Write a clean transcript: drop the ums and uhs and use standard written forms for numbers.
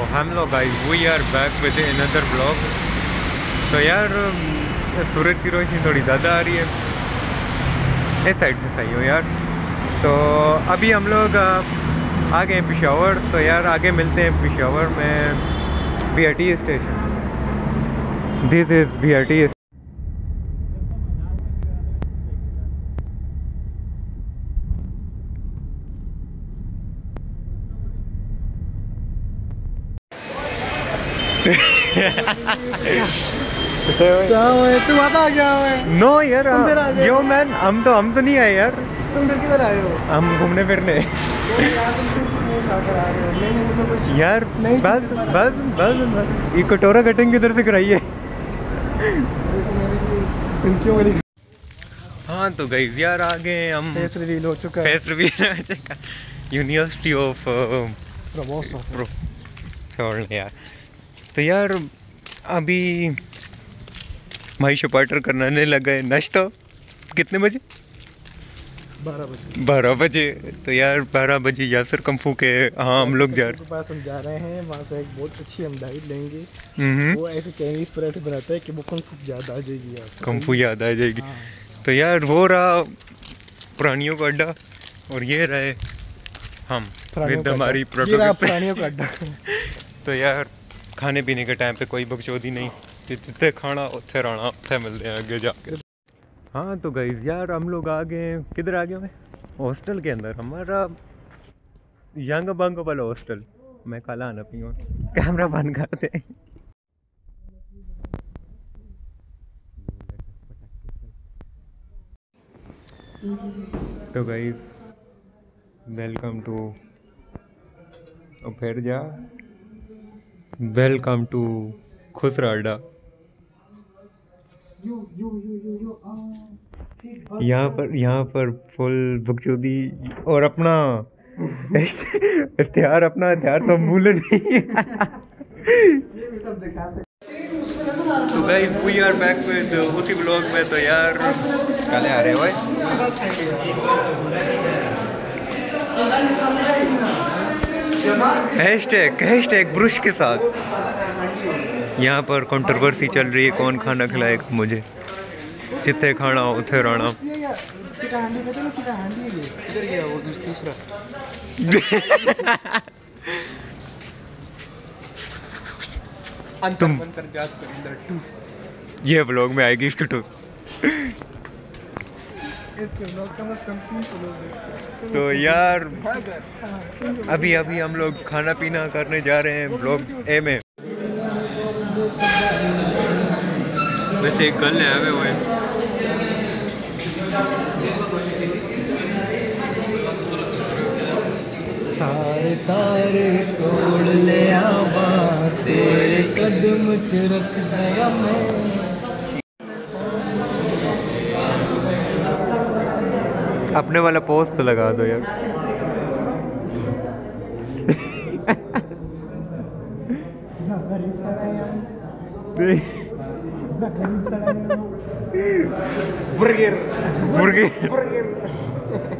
Hello guys, we are back with another vlog. तो यार सूरज की रोशनी थोड़ी ज़्यादा आ रही है, इस साइड से सही हो यार। तो अभी हम लोग आ गए पेशावर। तो यार आगे मिलते हैं पेशावर में BRT station. This is BRT। तुम आता क्या है? नो यार, तुम फिर आ गए। यो मैन, हम तो नहीं आए यार, तुम फिर किधर आए हो? हम घूमने फिरने। यार नहीं, बस बस बस बस ये कटोरा कटिंग किधर से कराइए। क्यों वाली हाँ तो गाइस यार आ गए हम। फेस रिवील हो चुका है। फेस रिवील यूनिवर्सिटी ऑफ छोड़ यार। तो यार अभी भाई शपाटर करने लगा है। नाश्ता कितने बजे? 12 बजे। तो यार 12 बजे यासर कंफू के हम लोग जा के पास हम जा रहे हैं। वहाँ से एक बहुत अच्छी हम डाइट लेंगे। वो ऐसे चाइनीज पराठे बनाता है कि वो कंफू याद आ जाएगी यार। कंफू याद आ जाएगी। हाँ। तो यार वो रहा प्राणियों का अड्डा और ये रहे हम विद हमारी प्राणियों का अड्डा। तो यार खाने पीने के टाइम पे कोई बकचोदी नहीं, जितने खाना उत्थे रहना, उत्थे मिलते हैं आगे जाके। हाँ तो गाइस यार हम लोग आ गए। किधर आ गए? मैं हॉस्टल के अंदर, हमारा यंग बंग वाला हॉस्टल। मैं कल आना पीऊँ, कैमरा बंद करते। तो गाइस वेलकम टू फिर जा वेलकम टू खुसरा अड्डा। यहाँ पर फुल बकचोदी और अपना हथियार तो भूल नहीं। तो guys we are back with उसी ब्लॉग में। तो यार काले आ रहे हो हैशटैग ब्रुश के साथ। यहाँ पर कंट्रोवर्सी चल रही है, कौन खाना खिलाएगा मुझे। जितने खाना उथे रहना। तुम ये ब्लॉग में आएगी इसकी टू। तो यार अभी हम लोग खाना पीना करने जा रहे हैं ब्लॉग ए में। वैसे एक कल आए हुए सारे तारे तोड़ ले आवा तेरे कदम च रख दिया मैं। अपने वाला पोस्ट तो लगा दो यार। बुर्गर